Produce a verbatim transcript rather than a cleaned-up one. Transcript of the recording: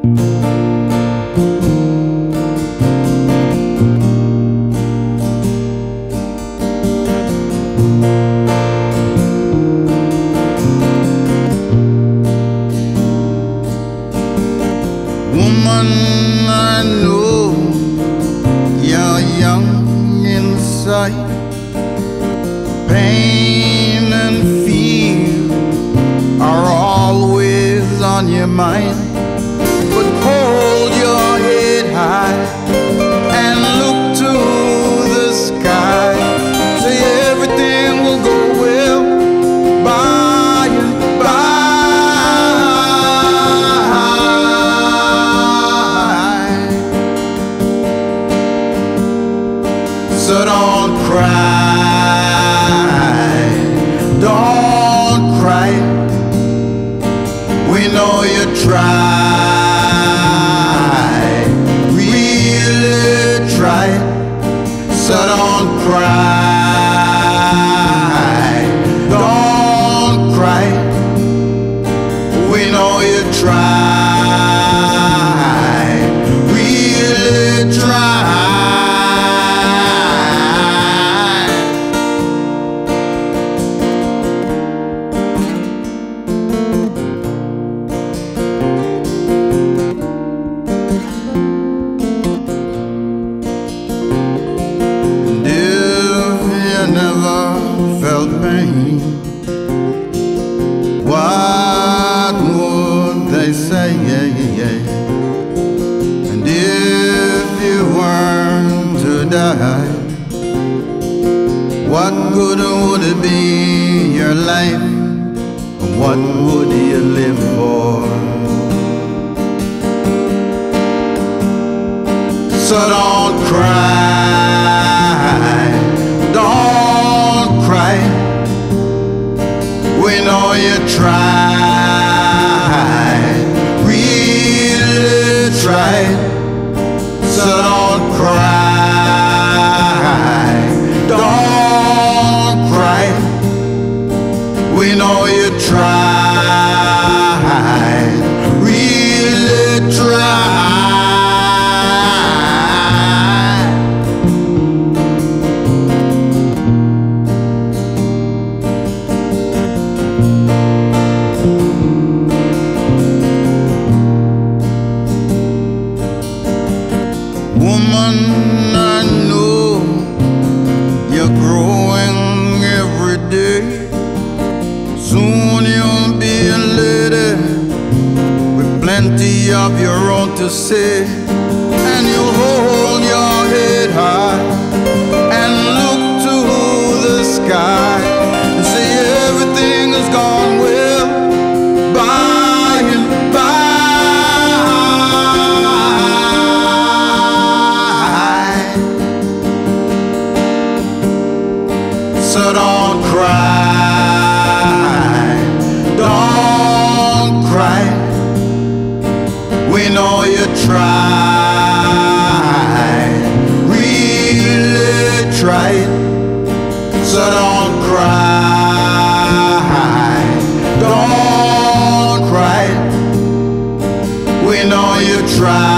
Woman, I know you're young inside. Pain and fear are always on your mind. But hold your head high and look to the sky. Say everything will go well by and by. So don't cry, don't cry. We know you try, really try. So don't cry, don't cry. We know you try, really try. Felt pain, what would they say? And if you weren't to die, what good would it be your life? What would you live for? So don't cry, don't cry. We know you tried, really tried. So don't cry, don't cry. We know you tried, really tried. Woman, I know you're growing every day. Soon you'll be a lady with plenty of your own to say. And you'll hold your head high and look to the sky and say everything has gone well by and by. So don't cry, don't cry. We know you tried, really tried. So don't cry, don't cry. We know you tried.